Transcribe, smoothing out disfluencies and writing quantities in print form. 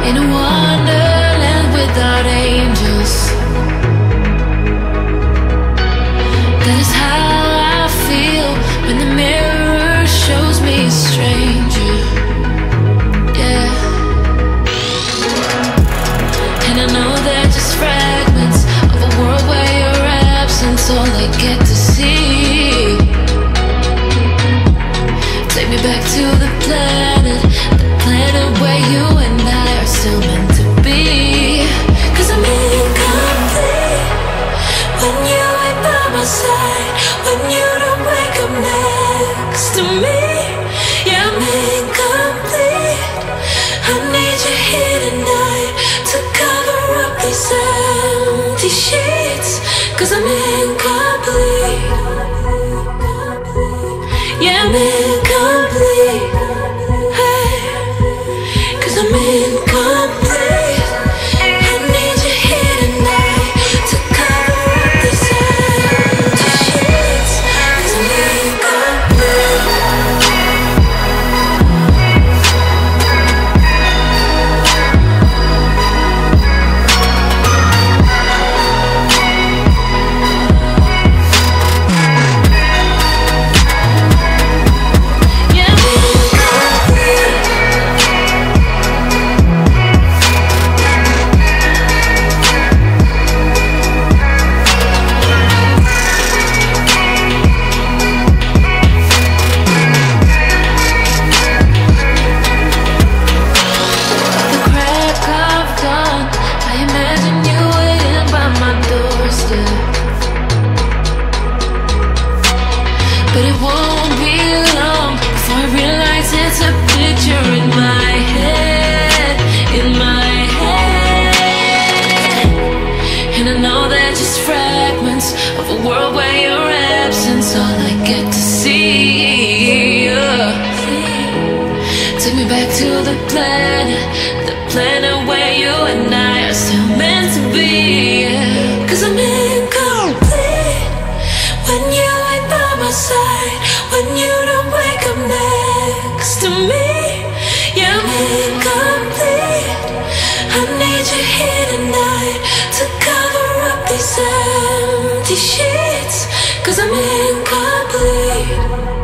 in a wonderland without angels. That is how I feel when the mirror shows me a stranger. Yeah. And I know they're just fragments of a world where your absence all I get to see. Take me back to the planet where you and I are still meant to be. 'Cause I'm incomplete when you ain't by my side, when you don't wake up next to me. Yeah, I'm incomplete. I need you here tonight to cover up these empty sheets. 'Cause I'm incomplete. Yeah, I'm incomplete. I'm incomplete. I need you here tonight to cover up these empty sheets. 'Cause I'm incomplete. But it won't be long before I realize it's a picture in my head, in my head. And I know they're just fragments of a world where your absence all I get to see. Take me back to the planet where you and I are still meant to be. 'Cause I'm incomplete when you ain't by my side, when you don't wake up next to me. Yeah, I'm incomplete. I need you here tonight to cover up these empty sheets. 'Cause I'm incomplete.